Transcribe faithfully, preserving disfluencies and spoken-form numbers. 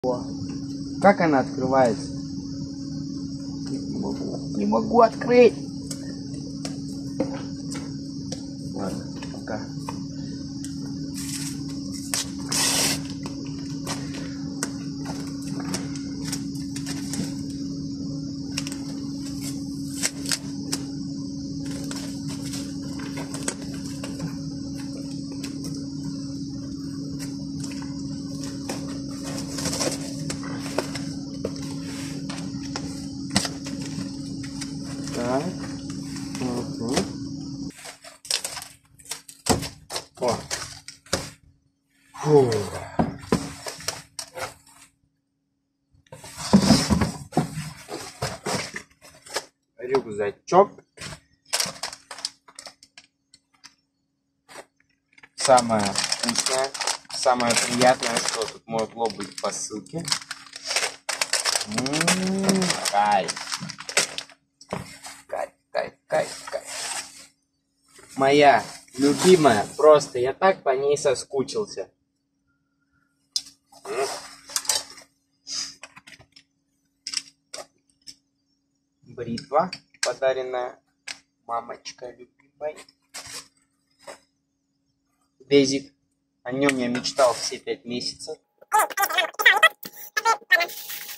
О, как она открывается? Не могу, не могу открыть. Ладно, пока. Так. Угу. О. Фу. Рюкзачок. Самое вкусное, самое приятное, что тут могло быть по ссылке. М-м-м, кайф. Кайф, кайф, кайф, кайф. Моя любимая, просто я так по ней соскучился. Бритва, подаренная мамочкой любимой. Дезик. О нем я мечтал все пять месяцев.